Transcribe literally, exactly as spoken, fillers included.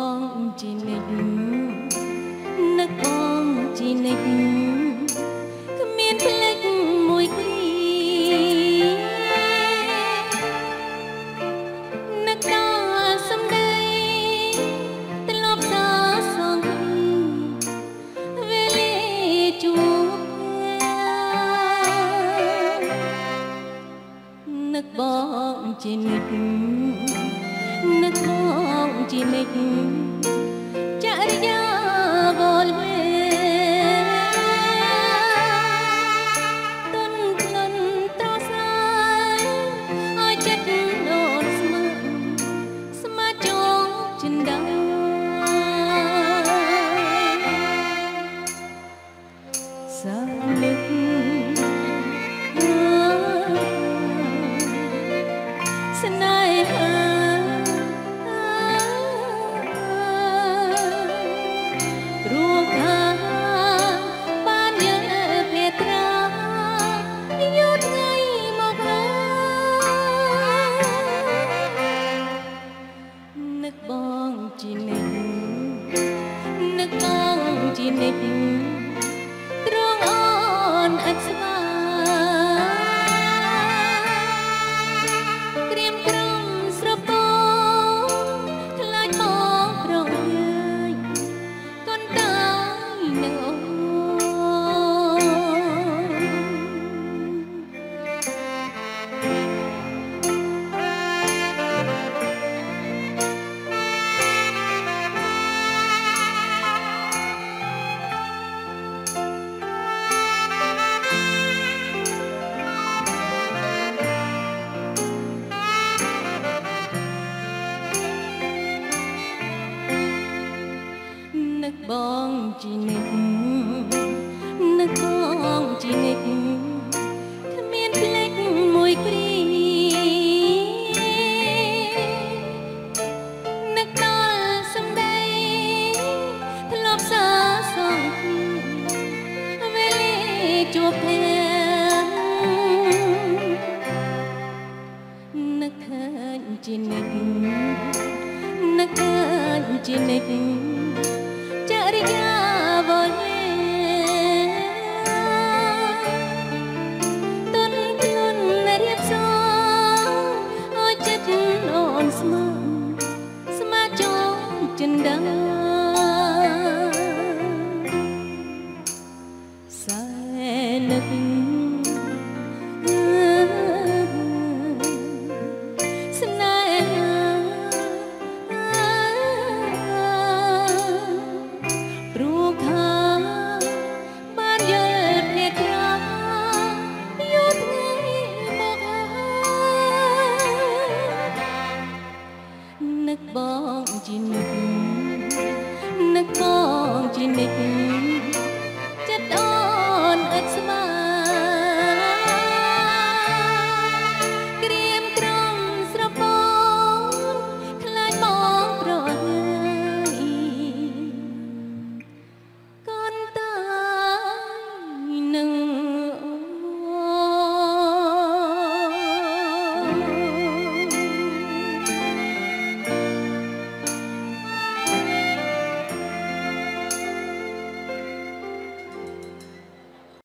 បងជីនិចនឹកបងជីនិចគ្មានភ្លេចមួយគ្រានឹកដល់សំដីធ្លាប់សារសងវេលាជួបនឹកបងជីនិចនឹកបងជីនិចចរិយាវល់វេទុនក្លិនត្រសាយឲ្យចិត្តដូនស្មើស្មាចងចិនដាសាលឹកស្នេហានឹកបងជីនិចនឹកបងជីនិចត្រង់អូនអត់ស្វាក្រៀមក្រំស្រពោខ្លាចបងប្រយាយកូនតើនៅនឹកបងជីនិចនឹកបងជីនិចគ្មានភ្លេចមួយគ្រានឹកដល់សំដីធ្លាប់សារសងវេលាជួបភ័ក្រនឹកឃើញជីនិចនឹកឃើញជីនិចចរិយាវល់វេទុនខ្លួនរៀបសារឲ្យចិត្តអូនស្មើស្មាចងចិនដា